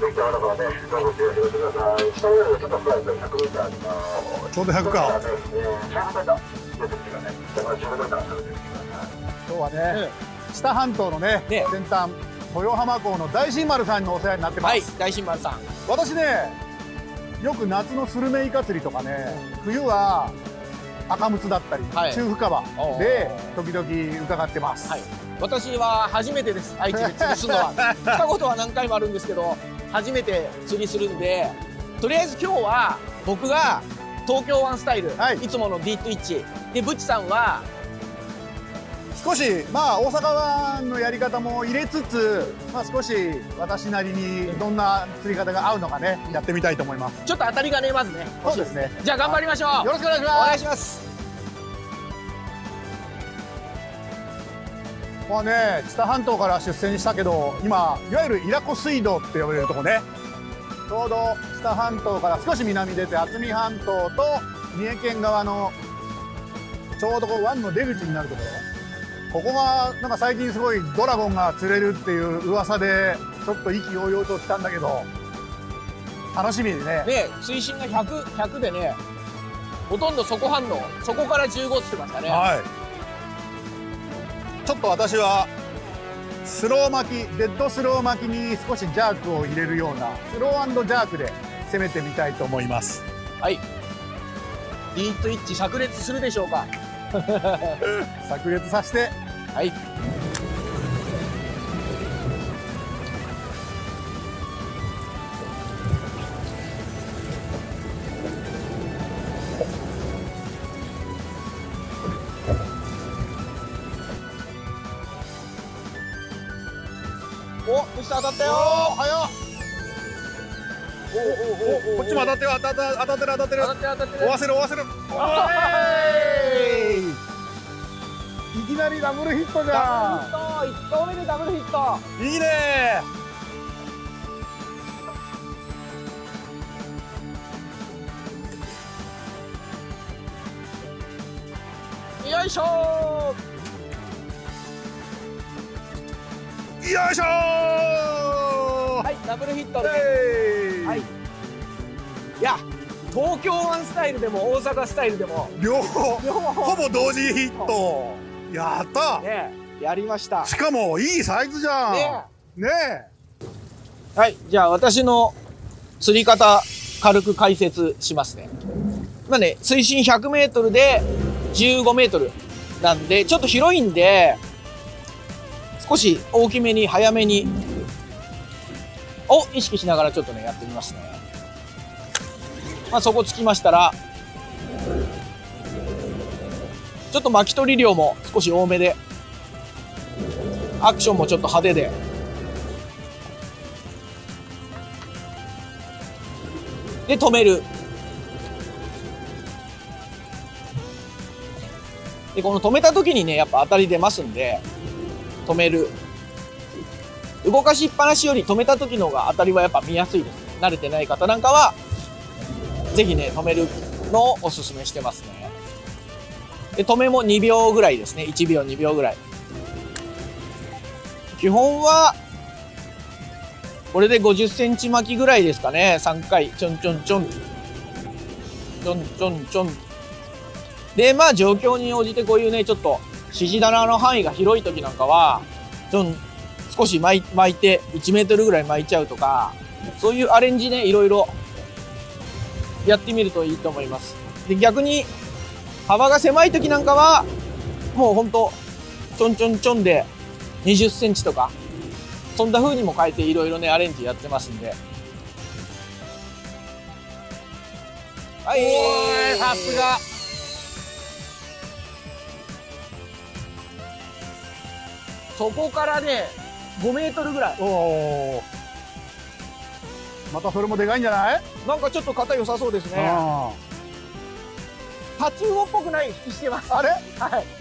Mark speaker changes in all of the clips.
Speaker 1: ちょうど100か。今日はね、知多半島のね、先端豊浜港の大新丸さんにお世話になってます。はい、
Speaker 2: 大新丸さん。
Speaker 1: 私ね、よく夏のスルメイカ釣りとかね、冬は赤ムツだったり、中深場で時々伺ってます。
Speaker 2: 私は初めてです、愛知で釣りするのは。来たことは何回もあるんですけど、初めて釣りするんで、とりあえず今日は僕が東京湾スタイル、いつものディートイッチで、ブチさんは
Speaker 1: 少しまあ大阪湾のやり方も入れつつ、まあ少し私なりにどんな釣り方が合うのかね、やってみたいと思います。
Speaker 2: ちょっと当たりがね、まずね。
Speaker 1: そうですね。
Speaker 2: じゃあ頑張りましょう。
Speaker 1: よろしくお願いします。
Speaker 2: お願いします。
Speaker 1: まあね、知多半島から出船したけど、今いわゆる伊良湖水道って呼ばれるとこね、ちょうど知多半島から少し南に出て渥美半島と三重県側のちょうどこう湾の出口になるところ、ここがなんか最近すごいドラゴンが釣れるっていう噂でちょっと意気揚々と来たんだけど、楽しみにね。
Speaker 2: で水深が100でね、ほとんど底反応、そこから15って言ってましたね。
Speaker 1: はい。ちょっと私はスロー巻き、デッドスロー巻きに少しジャークを入れるようなスロー&ジャークで攻めてみたいと思います。
Speaker 2: はい。ディートイッチ炸裂するでしょうか。
Speaker 1: 炸裂させて。
Speaker 2: はい。お、そして当たったよ。
Speaker 1: 早っ。こっちも当たってる、当たってる、当たってる。追わせる、追わせる。いきなりダブルヒットじゃん。
Speaker 2: ダブルヒット、1投目でダブルヒット。
Speaker 1: いいね
Speaker 2: ー。よいしょ
Speaker 1: ー。よいしょー。
Speaker 2: はい、ダブルヒットで。はい。いや、東京湾スタイルでも大阪スタイルでも
Speaker 1: 両方ほぼ同時ヒット。やった
Speaker 2: ね、やりました。
Speaker 1: しかもいいサイズじゃんね。
Speaker 2: はい、じゃあ私の釣り方軽く解説しますね。まあね、水深100メートルで15メートルなんでちょっと広いんで、少し大きめに早めにを意識しながらちょっとねやってみますね。まあそこつきましたら、ちょっと巻き取り量も少し多めで、アクションもちょっと派手で、で止める。でこの止めた時にねやっぱ当たり出ますんで、止める。動かしっぱなしより止めた時の方が当たりはやっぱ見やすいですね。慣れてない方なんかはぜひね止めるのをおすすめしてますね。で止めも2秒ぐらいですね。1秒2秒ぐらい。基本はこれで50センチ巻きぐらいですかね。3回ちょんちょんちょんちょんちょんちょんで、まあ状況に応じてこういうねちょっと指示棚の範囲が広い時なんかはちょん少し巻いて1メートルぐらい巻いちゃうとか、そういうアレンジねいろいろやってみるといいと思います。で逆に幅が狭い時なんかはもうほんとちょんちょんちょんで20センチとかそんな風にも変えていろいろねアレンジやってますんで。はい、
Speaker 1: おーい、さすが。
Speaker 2: そこからね5メートルぐらい。
Speaker 1: おお、またそれもでかいんじゃない？
Speaker 2: なんかちょっと肩良さそうですね。タチウオっぽくない引きしてます。
Speaker 1: あれ？
Speaker 2: はい。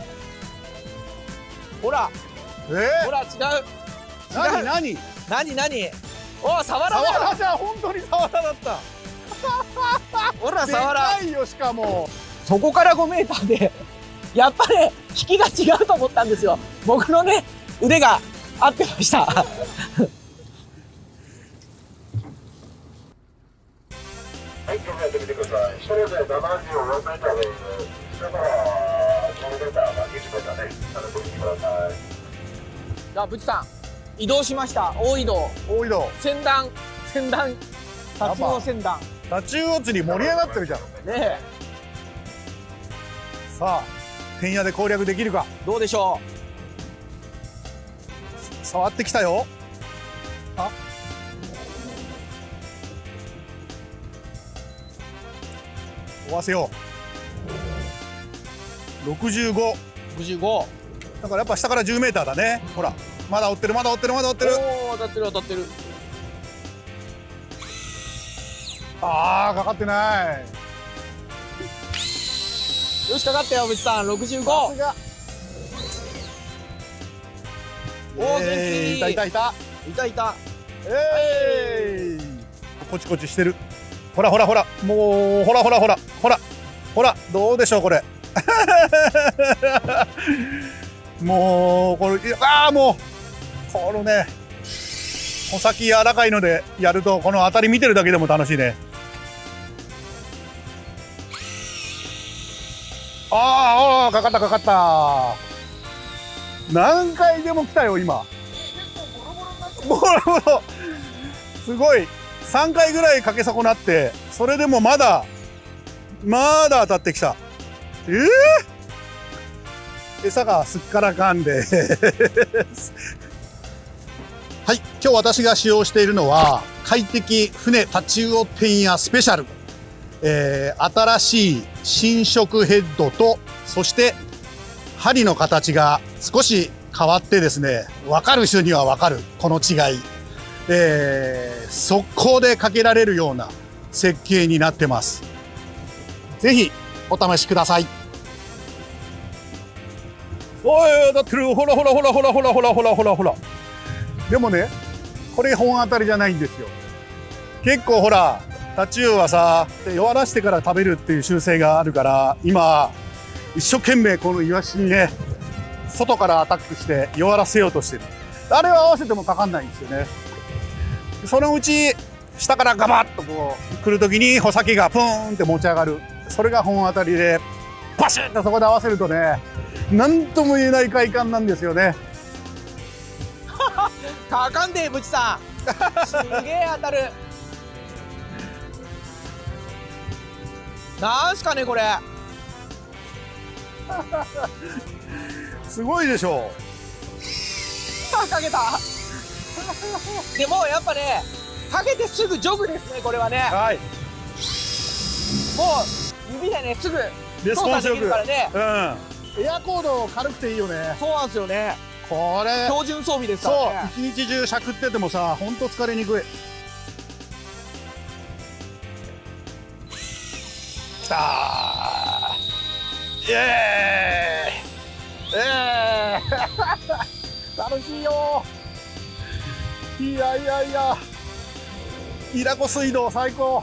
Speaker 2: ほら。ほら違う。
Speaker 1: 何？
Speaker 2: お、サワラだ。
Speaker 1: サワラじゃん、本当にサワラだった。
Speaker 2: ほらサワラ。
Speaker 1: でかいよ。しかも
Speaker 2: そこから5メーターでやっぱね引きが違うと思ったんですよ。僕のね腕が合ってました。
Speaker 3: ってみてください。それで74メーターで下から10メーター、20メーターね、されてみてください。
Speaker 2: じゃあ、ブチさん、移動しました。大移動。
Speaker 1: 大移動。
Speaker 2: 船団、タチウオ船団。
Speaker 1: タチウオ釣り盛り上がってるじゃん。
Speaker 2: ね
Speaker 1: さあ、天野で攻略できるか。
Speaker 2: え、どうでしょ
Speaker 1: 触ってきたよ。あ、追わせよう。65。
Speaker 2: う。65。
Speaker 1: だからやっぱ下から10メーターだね。ほら、まだ追ってる、まだ追ってる、まだ追ってる。
Speaker 2: おお、当たってる、当たってる。
Speaker 1: ああ、かかってない。
Speaker 2: よし、かかったよ、ブチさん。65。
Speaker 1: さすが。
Speaker 2: おー、元気。
Speaker 1: いたいたいた。
Speaker 2: いたいた。
Speaker 1: コチコチしてる。ほらほらほら、もうほらほらほらほらほら、どうでしょうこれ。もうこれ、もうこのね、穂先柔らかいのでやると、この当たり見てるだけでも楽しいね。かかったかかった。何回でも来たよ今。ボロボロ。すごい。3回ぐらいかけ損なって、それでもまだ当たってきた。餌がすっからかんで。はい、今日私が使用しているのは快適船タチウオ天野スペシャル。新しい新色ヘッドと、そして針の形が少し変わってですね、分かる人には分かるこの違い。速攻でかけられるような設計になってます。ぜひお試しください。おい、当たってる。ほらほらほらほらほらほらほらほらほら。でもね、これ本当たりじゃないんですよ。結構ほら、タチウオはさ、弱らしてから食べるっていう習性があるから、今一生懸命このイワシにね、外からアタックして弱らせようとしてる。あれは合わせてもかかんないんですよね。そのうち下からガバッとこう来るときに穂先がプーンって持ち上がる。それが本当たりで、パシッとそこで合わせるとね、何とも言えない快感なんですよね。
Speaker 2: かかんで、ブチさん。すげえ当たる。なんすかねこれ。
Speaker 1: すごいでしょ
Speaker 2: あ、かけた。でもやっぱね、かけてすぐジョグですね、これはね。
Speaker 1: はい。
Speaker 2: もう指でね、すぐ
Speaker 1: レスポンスよく。
Speaker 2: からね。
Speaker 1: うん。エアコード軽くていいよね。
Speaker 2: そうなんですよね。
Speaker 1: これ
Speaker 2: 標準装備ですからね。
Speaker 1: そう、一日中しゃくっててもさ、ほんと疲れにくい。きたー。イエーイ楽しいよー。いやいやいや、伊良湖水道最高。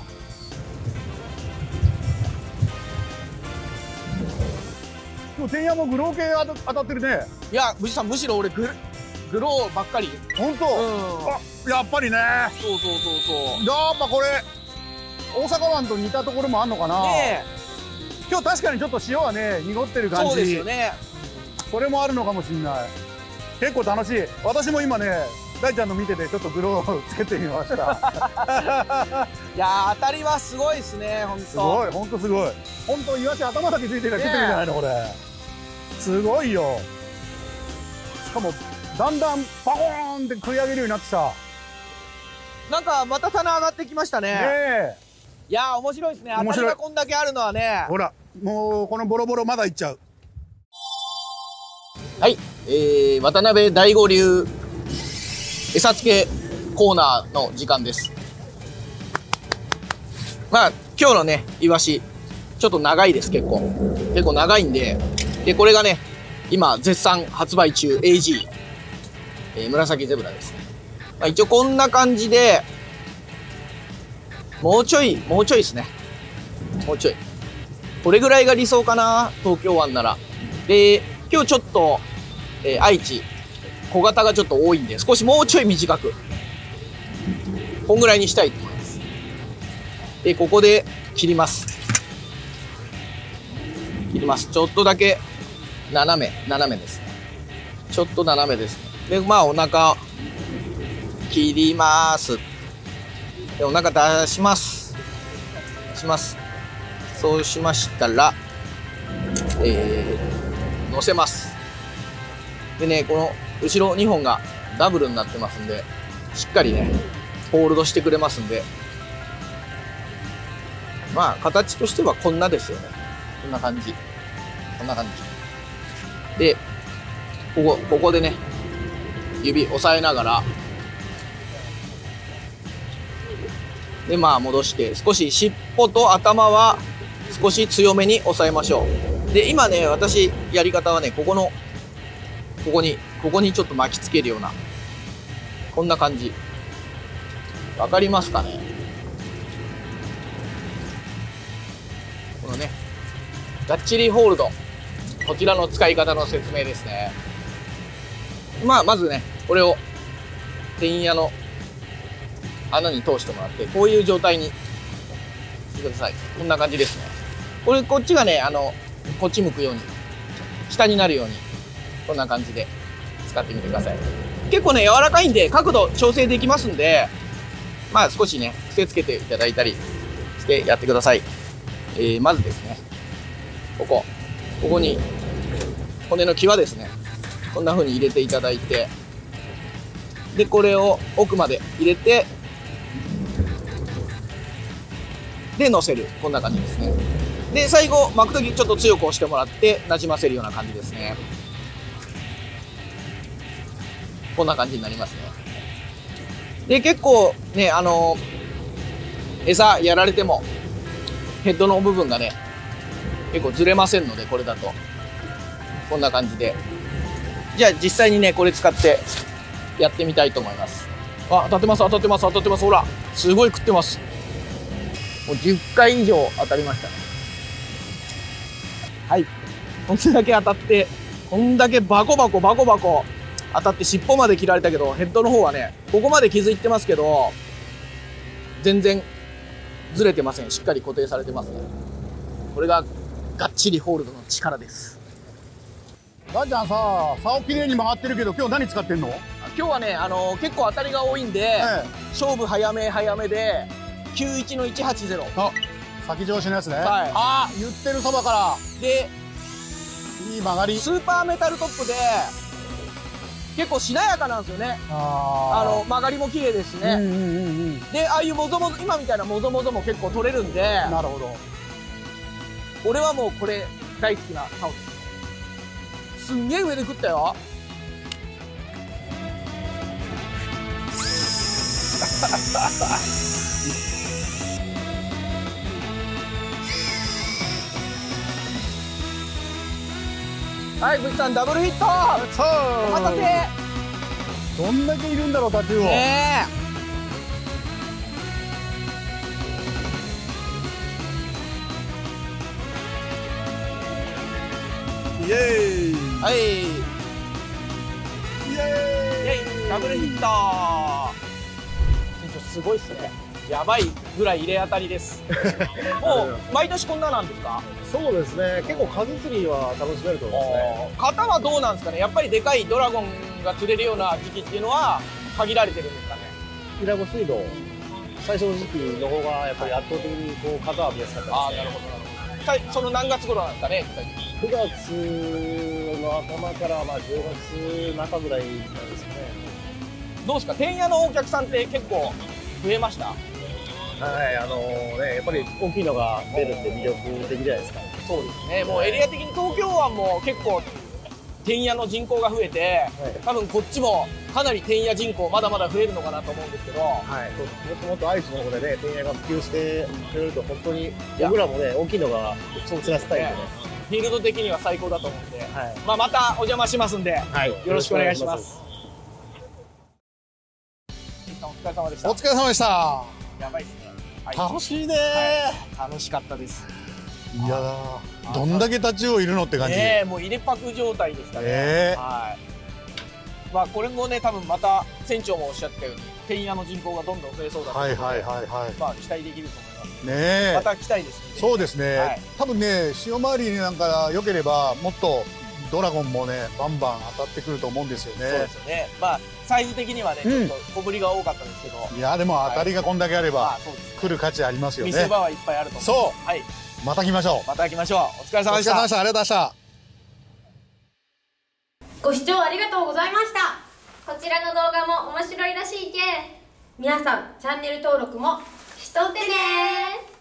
Speaker 1: 今日天野もグロー系当たってるね。
Speaker 2: いや、藤さん、むしろ俺グローばっかり。
Speaker 1: 本当。あ、やっぱりね。
Speaker 2: そうそうそうそう。
Speaker 1: やっぱこれ大阪湾と似たところもあんのかな。
Speaker 2: ね
Speaker 1: え。今日確かにちょっと塩はね濁ってる感じ。
Speaker 2: そうですよね。
Speaker 1: それもあるのかもしれない。結構楽しい。私も今ね、大ちゃんの見ててちょっとグローをつけてみました。
Speaker 2: いや、当たりはすごいですね、本当。
Speaker 1: すごい、本当すごい。本当イワシ頭だけついてるから切ってるんじゃないのこれ。すごいよ。しかもだんだんパコーンって食い上げるようになってきた。
Speaker 2: なんかまた棚上がってきましたね。いやー、面白いですね。当たりがこんだけあるのはね。
Speaker 1: ほら、もうこのボロボロまだいっちゃう。
Speaker 2: はい、渡辺大五流餌付けコーナーの時間です。まあ今日のねイワシちょっと長いです。結構長いんで、これがね今絶賛発売中 AG、紫ゼブラですね。まあ、一応こんな感じでもうちょいですね。もうちょいこれぐらいが理想かな、東京湾なら。で今日ちょっと、愛知小型がちょっと多いんで、少しもうちょい短くこんぐらいにしたいと思います。でここで切ります。切ります。ちょっとだけ斜めですね。ちょっと斜めですね。で、まあお腹切ります。で、お腹出します。そうしましたら、乗せます。でね、この後ろ2本がダブルになってますんで、しっかりね、ホールドしてくれますんで、まあ、形としてはこんなですよね。こんな感じ。で、ここでね、指押さえながら、で、まあ、戻して、少し尻尾と頭は少し強めに押さえましょう。で、今ね、私、やり方はね、ここにちょっと巻きつけるような、こんな感じ。わかりますかね？このね、がっちりホールド。こちらの使い方の説明ですね。まあ、まずね、これを、てんやの穴に通してもらって、こういう状態にしてください。こんな感じですね。こっちがね、こっち向くように、下になるように、こんな感じで使ってみてください。結構ね、柔らかいんで、角度調整できますんで、まあ少しね、癖つけていただいたりしてやってください。まずですね、ここに、骨の際ですね。こんな風に入れていただいて、で、これを奥まで入れて、で、乗せる。こんな感じですね。で、最後、巻くときちょっと強く押してもらって、なじませるような感じですね。こんな感じになりますね。で、結構ね、餌やられても、ヘッドの部分がね、結構ずれませんので、これだと。こんな感じで。じゃあ、実際にね、これ使ってやってみたいと思います。あ、当たってます。ほら、すごい食ってます。もう10回以上当たりましたね。はい。こんだけ当たって、こんだけバコバコ当たって尻尾まで切られたけど、ヘッドの方はね、ここまで傷いってますけど、全然ずれてません。しっかり固定されてますね。これががっちりホールドの力です。
Speaker 1: ガンちゃんさ、竿きれいに曲がってるけど、今日何使ってんの？
Speaker 2: 今日はね、結構当たりが多いんで、勝負早めで、91の180。
Speaker 1: あ、先上司のやつね。
Speaker 2: はい。
Speaker 1: あ、言ってるそばから。
Speaker 2: で、
Speaker 1: いい曲がり。
Speaker 2: スーパーメタルトップで、結構しなやかなんですよね。曲がりも綺麗ですしね。で、ああいう今みたいなもぞもぞも結構取れるんで。
Speaker 1: なるほど。
Speaker 2: 俺はもうこれ大好きな竿です。すんげえ上で食ったよ。はい、ブチさんダブルヒット。お待たせ。
Speaker 1: どんだけいるんだろう、タチウオ。
Speaker 2: ね
Speaker 1: イエーイ。
Speaker 2: はい。
Speaker 1: イエーイ。
Speaker 2: ダブルヒット。船長すごいっすね。やばいぐらい入れ当たりです。もう毎年こんななんですか？
Speaker 4: そうですね。結構数釣りは楽しめると思いますね。
Speaker 2: 型はどうなんですかね。やっぱりでかいドラゴンが釣れるような時期っていうのは限られてるんですかね。
Speaker 4: 伊良湖水道最初の時期の方がやっぱり圧倒的にこう数は見やすかったですね。
Speaker 2: ああ、なるほどなるほど。その何月頃なんですかね。
Speaker 4: 9月の頭からまあ10月中ぐらいなんですかね。
Speaker 2: どうですか。天野のお客さんって結構増えました？
Speaker 4: はい、やっぱり大きいのが出るって魅力的じゃないですか。
Speaker 2: そうですね。もうエリア的に東京湾も結構天野の人口が増えて、多分こっちもかなり天野人口まだまだ増えるのかなと思うんですけど、
Speaker 4: はい、もっともっと愛知の方でね、天野が普及してくれると本当に僕らもね、大きいのが釣らせたいんでね。
Speaker 2: フィールド的には最高だと思うんで、
Speaker 4: はい、
Speaker 2: まあまたお邪魔しますんで、
Speaker 4: はい、
Speaker 2: よろしくお願いします。お疲れ様でした。
Speaker 1: お疲れ様でした。
Speaker 2: やばいですね。
Speaker 1: 楽しいね、
Speaker 2: 楽しかったです。
Speaker 1: いやー、どんだけタチウオいるのって感じ。
Speaker 2: もう入れパク状態でしたね。はい。まあこれもね、多分また船長もおっしゃったように天野の人口がどんどん増えそうだということで、まあ期待できると思います。
Speaker 1: ねえ、
Speaker 2: また来たいですね。
Speaker 1: そうですね、
Speaker 2: はい、
Speaker 1: 多分ね潮回りなんか良ければもっとドラゴンもねバンバン当たってくると思うんですよね。
Speaker 2: そうですよね。まあサイズ的にはねちょっと小ぶりが多かったですけど、
Speaker 1: いやでも当たりがこんだけあれば、
Speaker 2: まあそうですね、
Speaker 1: 来る価値ありますよね。
Speaker 2: 見せ場はいっぱいあると思う。
Speaker 1: そう、
Speaker 2: はい、
Speaker 1: また来ましょう。
Speaker 2: また来ましょう。お疲れ
Speaker 1: お
Speaker 2: 様でした。
Speaker 1: 疲れ様でした。ありがとうございました。
Speaker 5: ご視聴ありがとうございました。こちらの動画も面白いらしいけ、皆さんチャンネル登録もしとってねー。